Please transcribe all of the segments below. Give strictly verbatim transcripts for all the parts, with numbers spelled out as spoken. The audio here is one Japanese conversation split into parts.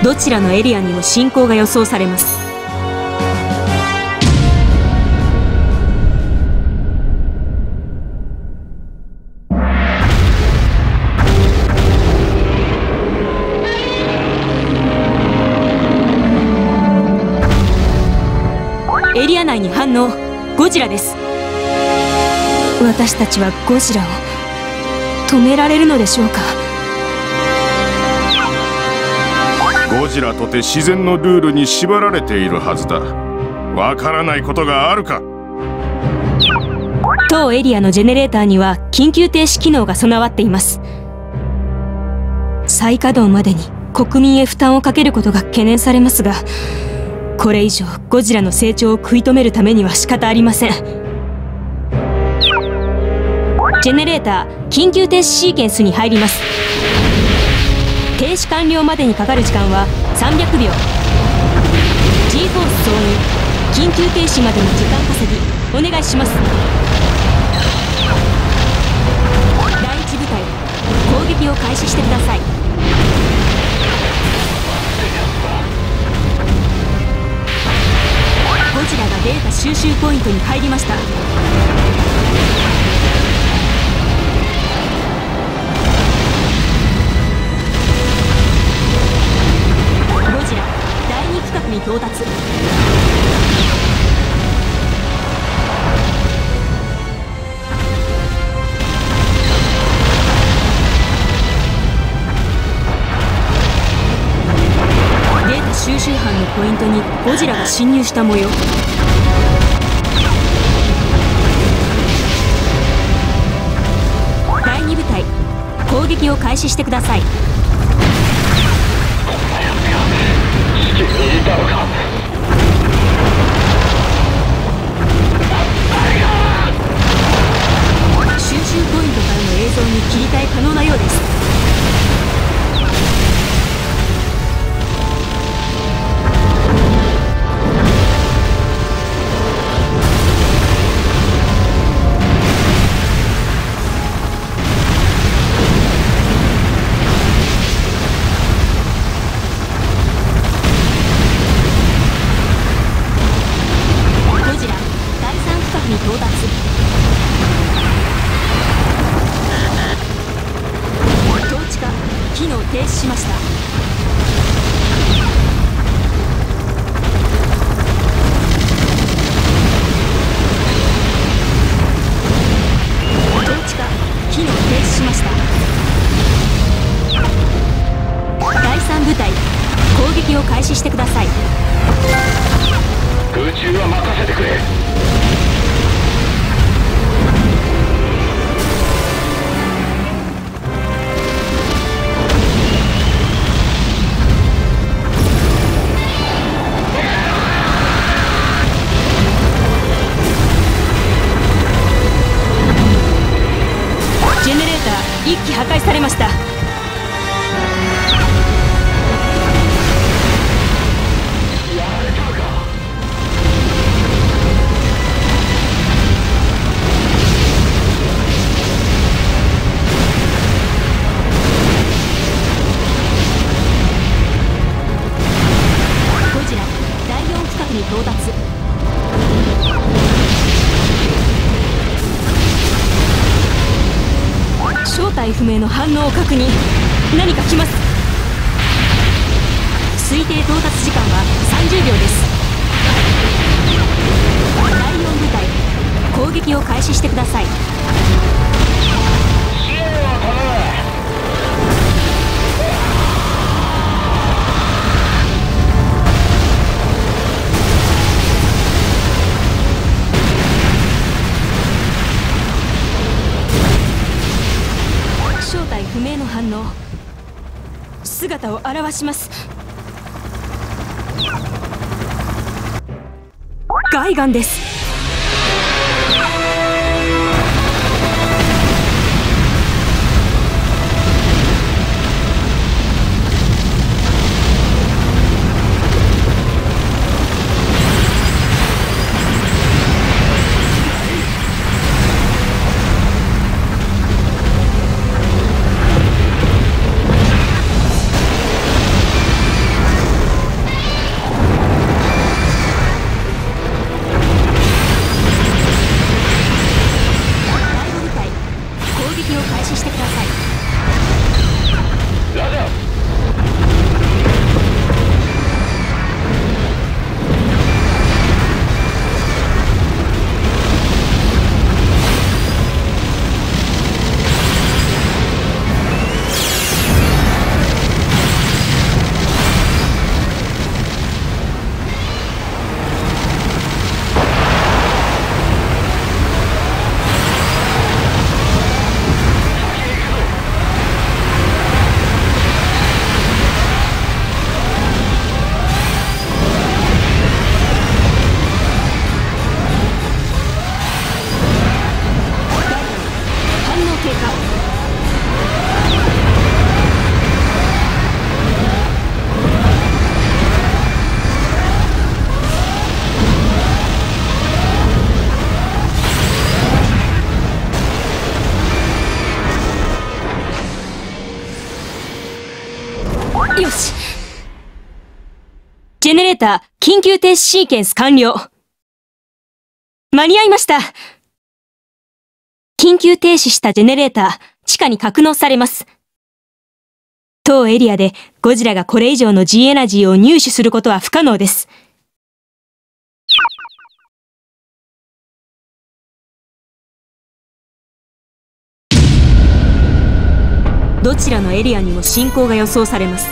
どちらのエリアにも侵攻が予想されます。エリア内に反応。ゴジラです。私たちはゴジラを止められるのでしょうか。 ゴジラとて自然のルールに縛られているはずだ。わからないことがあるか。 当エリアのジェネレーターには緊急停止機能が備わっています。再稼働までに国民へ負担をかけることが懸念されますが、これ以上ゴジラの成長を食い止めるためには仕方ありません。ジェネレーター緊急停止シーケンスに入ります。停止完了までにかかる時間はさんびゃくびょう。 G フォース挿入。緊急停止までの時間稼ぎお願いします。だいいち部隊攻撃を開始してください。ゴジラがデータ収集ポイントに入りました。ゴジラだいに区画に到達。データ収集班のポイントにゴジラが侵入した模様。だいに部隊攻撃を開始してください。収集ポイントからの映像に切り替え可能なようです。停止しました。統治下機能停止しました。だいさん部隊攻撃を開始してください。 空中は任せてくれ。 ジェネレーターいっき破壊されました。ゴジラだいよん区画に到達。正体不明の反応を確認。何か来ます。推定到達時間はさんじゅうびょうです。だいよん部隊攻撃を開始してください。正体不明の反応。姿を現します。ガイガンです。 タ緊急停止シーケンス完了。間に合いました。緊急停止したジェネレーター、地下に格納されます。当エリアでゴジラがこれ以上の G エナジーを入手することは不可能です。どちらのエリアにも進行が予想されます。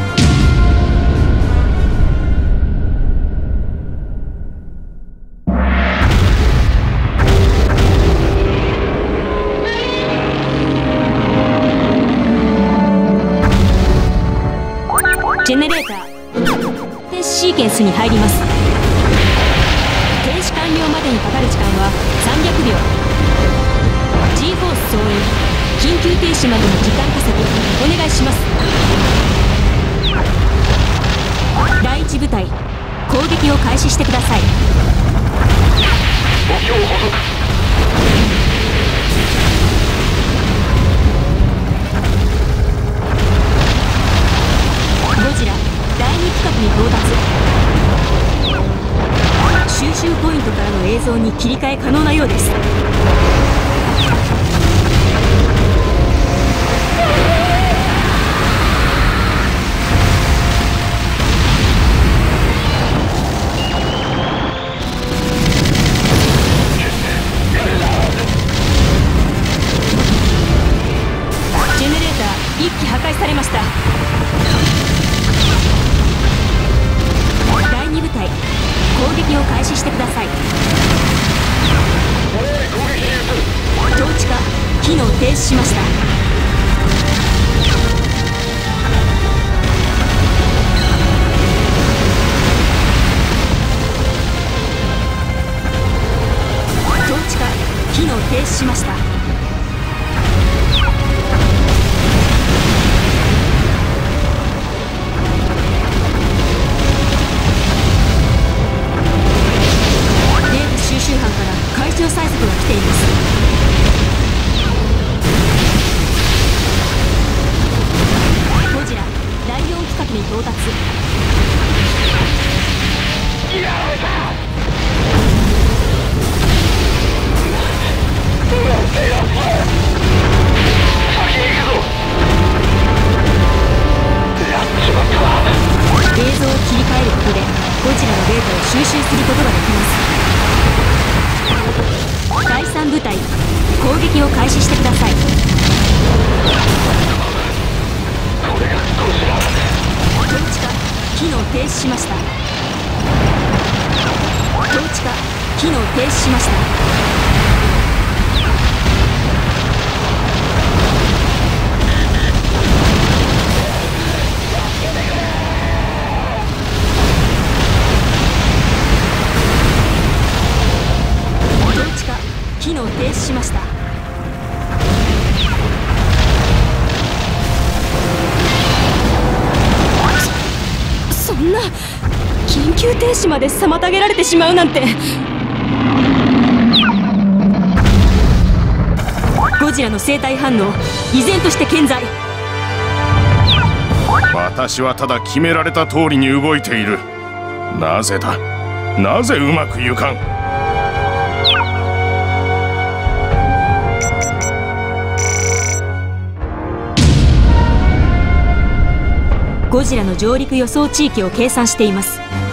ジェネレーター停止シーケンスに入ります。停止完了までにかかる時間はさんびゃくびょう。 G フォース総員、緊急停止までの時間稼ぎお願いします。だいいち部隊、攻撃を開始してください。 目標捕捉。 ゴジラだいに区画に到達。収集ポイントからの映像に切り替え可能なようです。ジェネレーターいっき破壊されました。だいに部隊、攻撃を開始してください。統治下、機能停止しました。統治下、機能停止しました。周班から回収催促が来ています。ゴジラだいよん区画に到達。 やられた。先へ行くぞ。やっちまったわ。 映像を切り替えることでゴジラのデータを収集することができます。だいさん部隊、攻撃を開始してください。 これがゴジラ。 統治下、機能停止しました。統治下、機能停止しました。機能停止しました。そ、そんな緊急停止まで妨げられてしまうなんて。ゴジラの生体反応依然として健在。 私はただ決められた通りに動いている。なぜだ、なぜうまくいかん。 ゴジラの上陸予想地域を計算しています。